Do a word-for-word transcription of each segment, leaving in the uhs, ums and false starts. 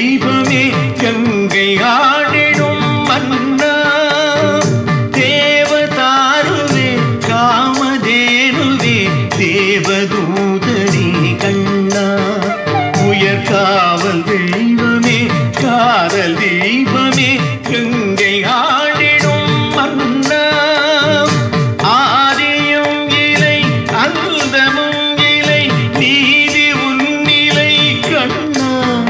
தெய்வமே கங்கை ஆடிடும் மன்னா தேவதாருவே காமதேனுவே தேவதூதனே கண்ணா உயர் காவல் தெய்வமே காதல் தெய்வமே கங்கை ஆடிடும் மன்னா ஆதியும் இலை அந்தமும் இலை நீதி உன்னிலை கண்ணா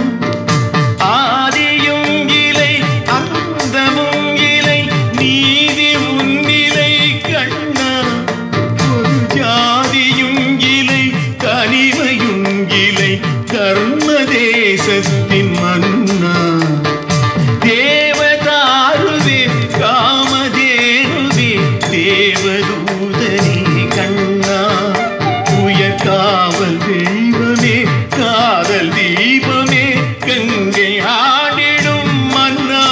ஆதியும் இலை அந்தமும் இலை நீதி உன்னிலை கண்ணா ஒரு ஜாதியும் இலை தனிமையும் இலை தர்ம தேசத்தின் மன்னா தேவதாருவே காமதேனுவே தேவதூதனே கண்ணா உயர் காவல் தெய்வமே காதல் தீபமே கங்கை ஆடிடும் மன்னா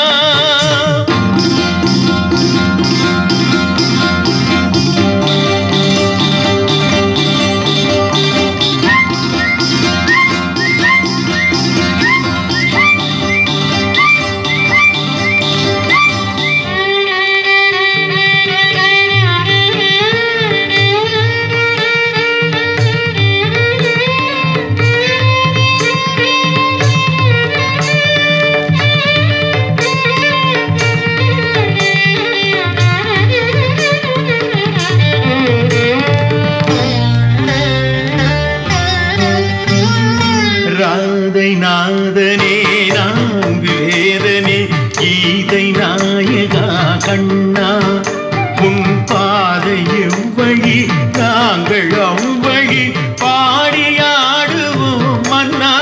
ராதை நாதனே நான்கு வேதனே கீதை நாயகா கண்ணா உன் பாதை எவ்வழி நாங்கள் அவ்வழி பாடியாடுவோம் மன்னா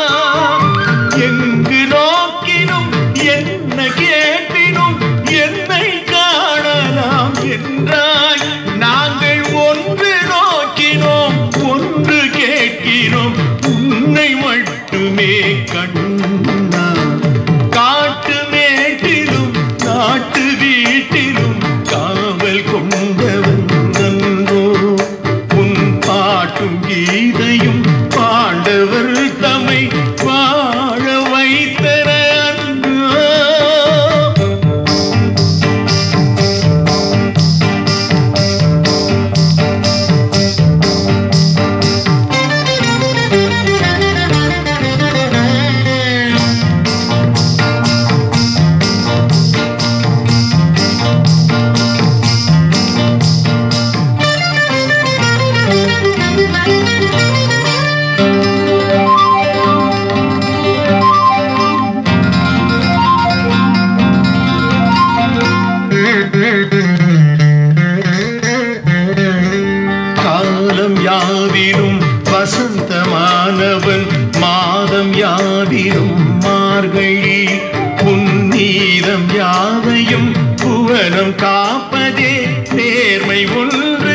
எங்கு நோக்கினும் என்ன கேட்டினும் என்னை காணலாம் என்றாய் நாங்கள் ஒன்று நோக்கினோம் ஒன்று கேட்கிறோம் உன்னை மட்டுமே கண்ணா காட்டு மேட்டிலும் நாட்டு வீட்டிலும் காவல் கொண்டவன் நன்றோ உன் பாட்டும் கீதையும் பாண்டவர் தம்மை வாழ வைத்தன அன்றோ காலம் யாவிலும் வசந்தமானவன் மாதம் யாவிலும் மார்கழி புன்னீரம் யாவையும் புவனம் காப்பதே நேர்மை ஒன்று